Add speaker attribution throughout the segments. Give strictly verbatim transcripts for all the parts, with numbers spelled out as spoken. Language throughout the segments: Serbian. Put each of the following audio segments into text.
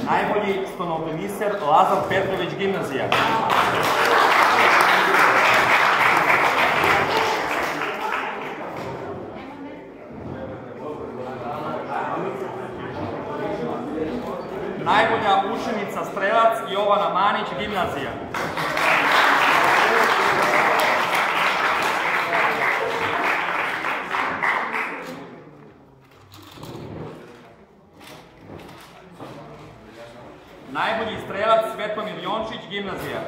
Speaker 1: Najbolji stonoteniser Lazar Petrović, gimnazija. Najbolja učenica strelac Jovana Manić, gimnazija. Najbolji strelac Svetomir Jončić, gimnazija.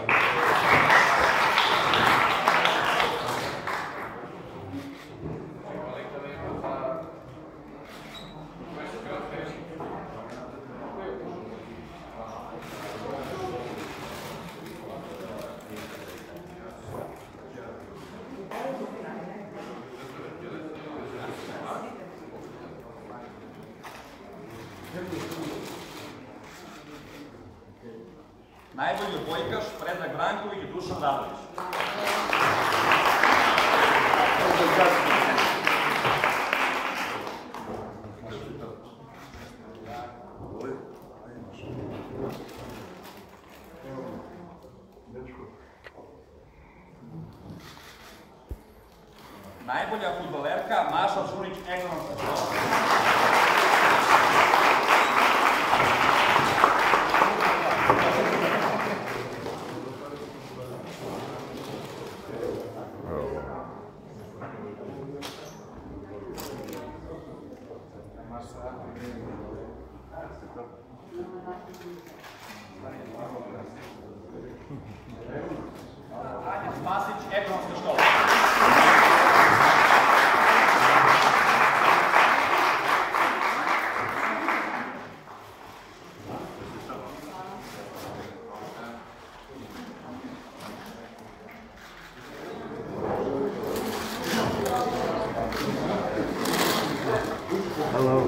Speaker 1: Najbolji odbojkaš Predrag Branković i Dušan Radović. Najbolja fudbalerka Maša Šurić, ekonomska škola. Anja Spasić, ekonomska škola.
Speaker 2: Hello.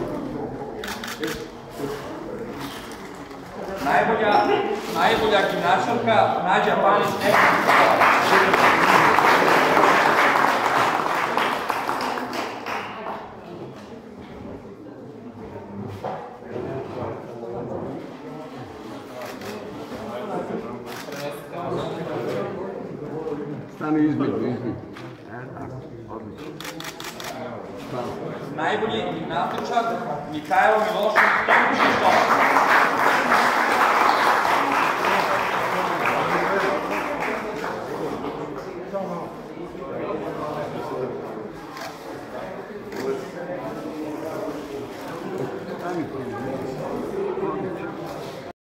Speaker 1: Najbolja, najbolja gimnastičarka Nađa Panić, ekonomska škola.
Speaker 2: Stani izbjeg, izbjeg. Odlično.
Speaker 1: Najbolji gimnastičar Mihajlo Milošević, tehnička škola.